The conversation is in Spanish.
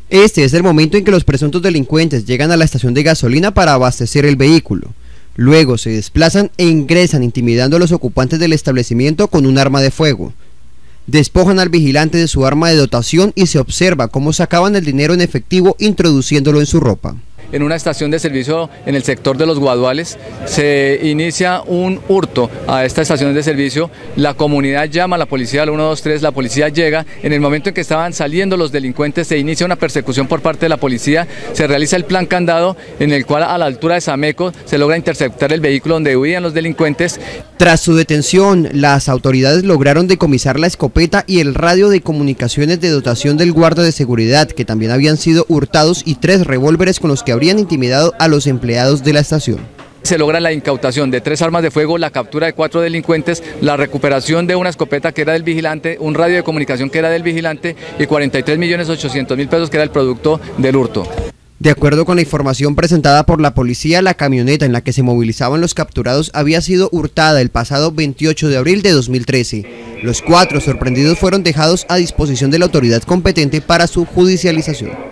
Este es el momento en que los presuntos delincuentes llegan a la estación de gasolina para abastecer el vehículo. Luego se desplazan e ingresan intimidando a los ocupantes del establecimiento con un arma de fuego. Despojan al vigilante de su arma de dotación y se observa cómo sacaban el dinero en efectivo introduciéndolo en su ropa. En una estación de servicio en el sector de los Guaduales se inicia un hurto a esta estación de servicio. La comunidad llama a la policía al 123, la policía llega. En el momento en que estaban saliendo los delincuentes se inicia una persecución por parte de la policía. Se realiza el plan candado en el cual a la altura de Sameco se logra interceptar el vehículo donde huían los delincuentes. Tras su detención, las autoridades lograron decomisar la escopeta y el radio de comunicaciones de dotación del guarda de seguridad, que también habían sido hurtados, y 3 revólveres con los que habrían intimidado a los empleados de la estación. Se logra la incautación de 3 armas de fuego, la captura de 4 delincuentes, la recuperación de una escopeta que era del vigilante, un radio de comunicación que era del vigilante y 43.800.000 pesos que era el producto del hurto. De acuerdo con la información presentada por la policía, la camioneta en la que se movilizaban los capturados había sido hurtada el pasado 28 de abril de 2013. Los 4 sorprendidos fueron dejados a disposición de la autoridad competente para su judicialización.